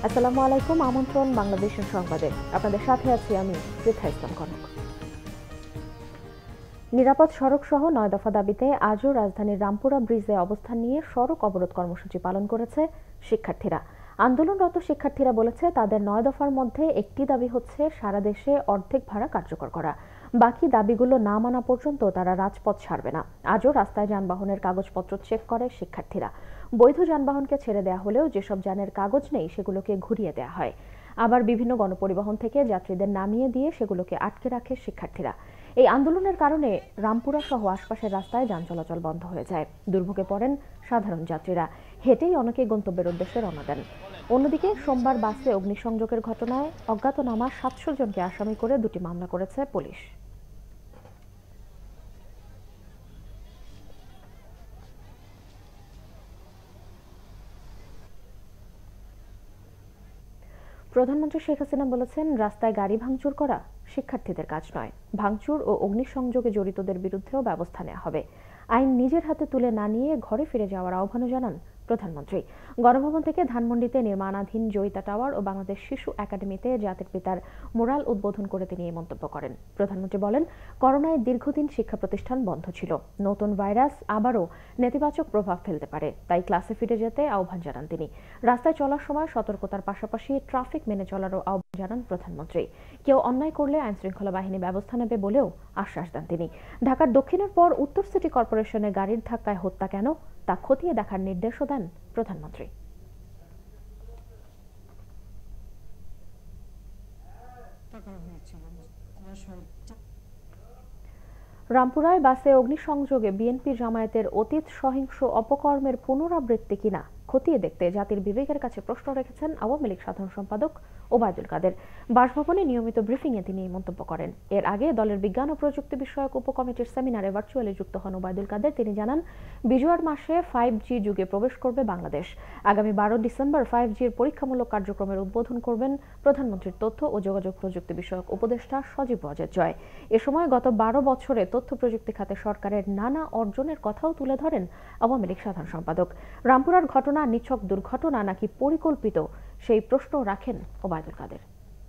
আসসালামু আলাইকুম। আমন্ত্রণ বাংলাদেশের সংবাদে। আপনাদের সাথে আছি আমি পৃথা ইসলাম কনক। নিরাপদ সড়ক সহ 9 দফা দাবিতে আজও রাজধানীর রামপুরা ব্রিজে অবস্থান নিয়ে সড়ক অবরোধ কর্মসূচি পালন করেছে শিক্ষার্থীরা। আন্দোলনরত শিক্ষার্থীরা বলেছে তাদের 9 দফার মধ্যে একটি দাবি হচ্ছে সারা দেশে অর্ধেক ভাড়া কার্যকর করা। বাকি দাবিগুলো না মানা পর্যন্ত তারা রাজপথ ছাড়বে না। আজও রাস্তায় যানবাহনের কাগজপত্র চেক করে শিক্ষার্থীরা। বৈধ যানবাহনকে ছেড়ে দেওয়া হলেও যেসব যানের কাগজ নেই সেগুলোকে ঘুরিয়ে দেওয়া হয়। আবার বিভিন্ন গণপরিবহন থেকে যাত্রীদের নামিয়ে দিয়ে সেগুলোকে আটকে রাখে শিক্ষার্থীরা। এই আন্দোলনের কারণে রামপুরা সহ আশপাশের রাস্তায় যান চলাচল বন্ধ হয়ে যায়। দুর্ভোগে পড়েন সাধারণ যাত্রীরা। হেঁটেই অনেকে গন্তব্যের উদ্দেশ্যে রওনা দেন। অন্যদিকে সোমবার বাসে অগ্নিসংযোগের ঘটনায় অজ্ঞাতনামা 700 জনকে আসামি করে 2টি মামলা করেছে পুলিশ। প্রধানমন্ত্রী শেখ হাসিনা বলেছেন, রাস্তায় গাড়ি ভাঙচুর করা শিক্ষার্থীদের কাজ নয়। ভাঙচুর ও অগ্নিসংযোগে জড়িতদের বিরুদ্ধেও ব্যবস্থা নেওয়া হবে। আইন নিজের হাতে তুলে না নিয়ে ঘরে ফিরে যাওয়ার আহ্বানও জানান প্রধানমন্ত্রী। গণভবন থেকে ধানমন্ডিতে নির্মাণাধীন জয়িতা টাওয়ার ও বাংলাদেশ শিশু একাডেমিতে জাতির পিতার মোরাল উদ্বোধন করে তিনি এই মন্তব্য করেন। প্রধানমন্ত্রী বলেন, করোনায় দীর্ঘদিন শিক্ষা প্রতিষ্ঠান বন্ধ ছিল। নতুন ভাইরাস আবারও নেতিবাচক প্রভাব ফেলতে পারে, তাই ক্লাসে ফিরে যেতে আহ্বান জানান তিনি। রাস্তায় চলার সময় সতর্কতার পাশাপাশি ট্রাফিক মেনে চলারও আহ্বান জানান প্রধানমন্ত্রী। কেউ অন্যায় করলে আইনশৃঙ্খলা বাহিনী ব্যবস্থা নেবে বলেও আশ্বাস দেন তিনি। ঢাকার দক্ষিণের পর উত্তর সিটি কর্পোরেশনের গাড়ির ধাক্কায় হত্যা কেন তা খতিয়ে দেখার নির্দেশও দেন প্রধানমন্ত্রী। রামপুরায় বাসে অগ্নিসংযোগে বিএনপি জামায়াতের অতীত সহিংস অপকর্মের পুনরাবৃত্তি কিনা খতিয়ে দেখতে জাতির বিবেকের কাছে প্রশ্ন রেখেছেন আওয়ামী লীগ সাধারণ সম্পাদক ওবায়দুল কাদের। বাসভবনে নিয়মিত ব্রিফিংয়ে তিনি এই মন্তব্য করেন। এর আগে দলের বিজ্ঞান ও প্রযুক্তি বিষয়ক উপকমিটির সেমিনারে ভার্চুয়ালি যুক্ত হন ওবায়দুল কাদের। তিনি জানান, বিজয়ের মাসে 5G যুগে প্রবেশ করবে বাংলাদেশ। আগামী 12 ডিসেম্বর 5Gর পরীক্ষামূলক কার্যক্রমের উদ্বোধন করবেন প্রধানমন্ত্রীর তথ্য ও যোগাযোগ প্রযুক্তি বিষয়ক উপদেষ্টা সজীব ওয়াজেদ জয়। এ সময় গত 12 বছরে তথ্য প্রযুক্তি খাতে সরকারের নানা অর্জনের কথাও তুলে ধরেন আওয়ামী লীগ সাধারণ সম্পাদক। রামপুরার ঘটনা নিছক দুর্ঘটনা নাকি পরিকল্পিত, সেই প্রশ্ন রাখেন ওবায়দুল কাদের।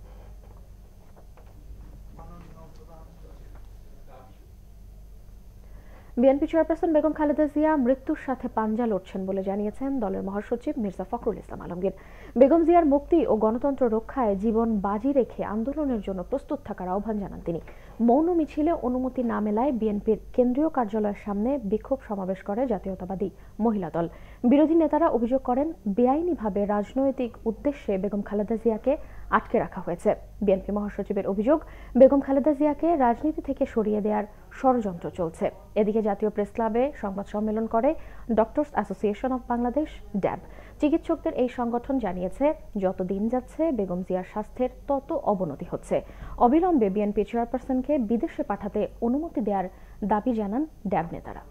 বিএনপি চেয়ারপারসন বেগম খালেদা জিয়া মৃত্যুর সাথে পাঞ্জা লড়ছেন বলে জানিয়েছেন দলের মহাসচিব মির্জা ফখরুল ইসলাম আলমগীর। বেগম জিয়ার মুক্তি ও গণতন্ত্র রক্ষায় জীবন বাজি রেখে আন্দোলনের জন্য প্রস্তুত থাকার আহ্বান জানান তিনি। মৌন মিছিলে অনুমতি না মেলায় বিএনপির কেন্দ্রীয় কার্যালয়ের সামনে বিক্ষোভ সমাবেশ করে জাতীয়তাবাদী মহিলা দল। বিরোধী নেতারা অভিযোগ করেন, বেআইনিভাবে রাজনৈতিক উদ্দেশ্যে বেগম খালেদা জিয়াকে আটকে রাখা হয়েছে। বিএনপি মহাসচিবের অভিযোগ, বেগম খালেদা জিয়াকে রাজনীতি থেকে সরিয়ে দেওয়ার ষড়যন্ত্র চলছে। এদিকে জাতীয় প্রেস ক্লাবে সংবাদ সম্মেলন করে doctors association of Bangladesh DAB. চিকিৎসকদের এই সংগঠন জানিয়েছে, যত দিন যাচ্ছে বেগম জিয়ার স্বাস্থ্যের তত অবনতি হচ্ছে। অবিলম্বে বিএনপি চেয়ারপারসনকে বিদেশে পাঠাতে অনুমতি দেওয়ার দাবি জানান ড্যাব নেতারা।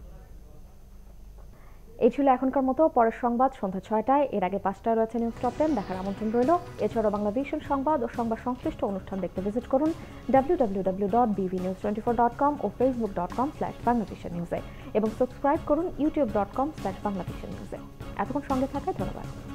এই ছিল এখনকার মতো। পরের সংবাদ সন্ধ্যা 6টায়। এর আগে 5টায় রয়েছে নিউজ টপ 10 দেখার আমন্ত্রণ রইল। এছাড়াও বাংলাভিশন সংবাদ ও সংবাদ সংশ্লিষ্ট অনুষ্ঠান দেখতে ভিজিট করুন www.bvnews24.com ও facebook.com/banglavishnnews এবং সাবস্ক্রাইব করুন youtube.com/banglavishnnews। এতক্ষণ সঙ্গে থাকায় ধন্যবাদ।